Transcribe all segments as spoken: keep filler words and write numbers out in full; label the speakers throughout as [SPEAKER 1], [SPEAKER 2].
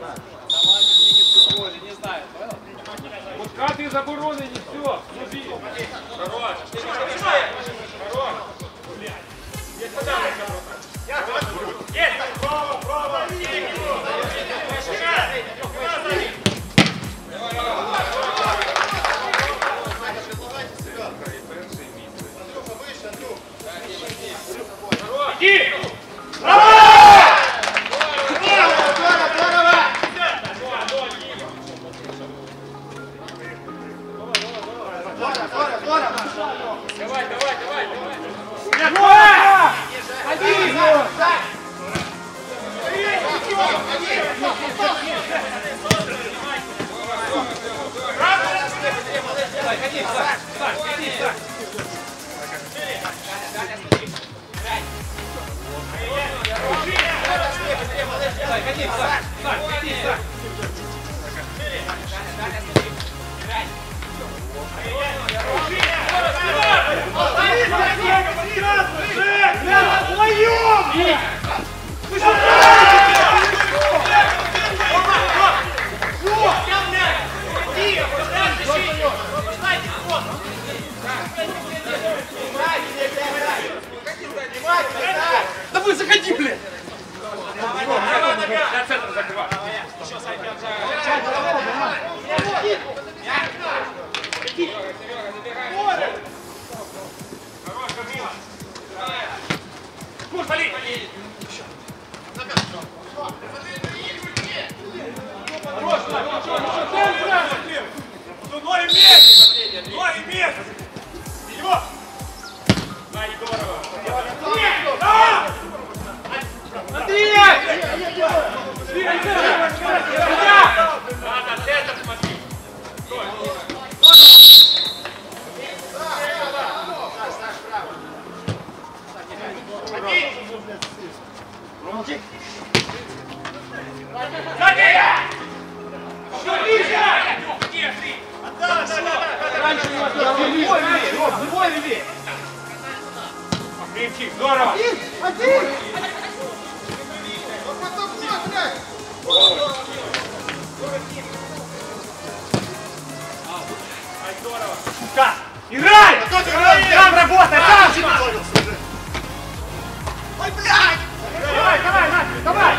[SPEAKER 1] Пускати заборонені, все, служи. Хорош. Хорош. Есть подавай, есть. Право, право. Иди! Давай, давай, давай, давай! Один! Давай, ходи, Сань, Сань, ходи, Сань! Сань, ходи, Сань, Сань, ходи, Сань!
[SPEAKER 2] Да вы заходи, блядь!
[SPEAKER 1] На центр закрывай. Курс, вали! Ноги вместе! Ноги вместе! Его! На, здорово! Андрей! Надо, центр смотри! Здорово! Один! Один! Здорово! Сука! Играй! Там работай! Там! Ой, блядь! Давай, давай, Настя, давай!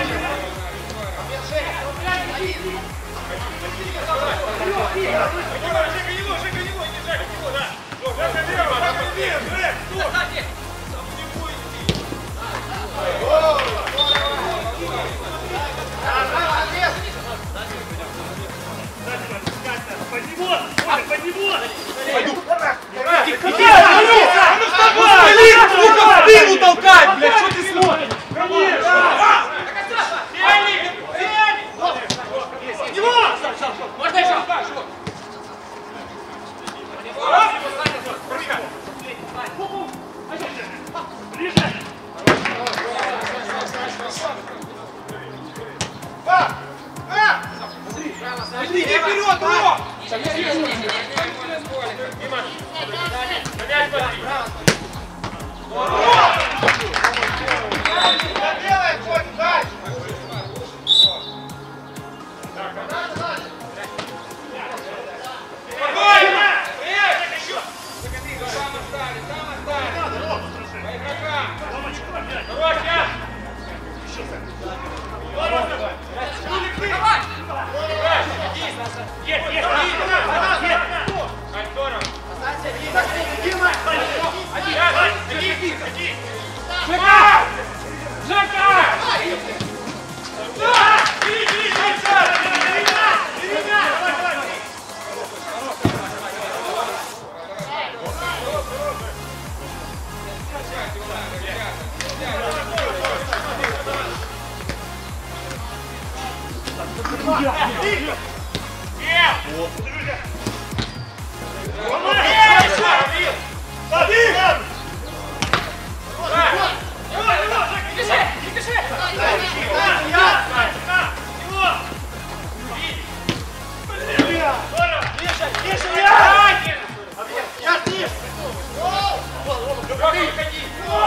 [SPEAKER 1] Под него! Под него! Пойду! Иди! А ну вставай! Сука, в спину толкай, блядь! Что ты смотришь? Можно еще? Ближе! Иди вперед, бро! Делай, хоть дальше! Есть, есть, Жека! Жека!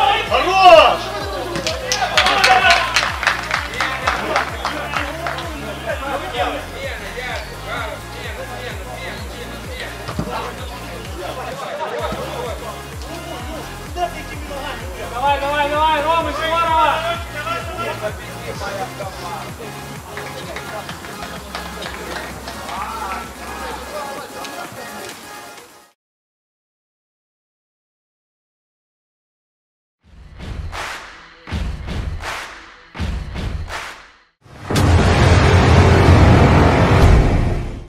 [SPEAKER 1] Хорош!